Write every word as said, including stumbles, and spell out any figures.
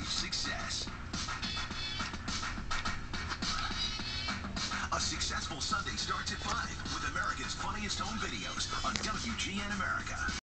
success. A successful Sunday starts at five with America's funniest home videos on W G N America.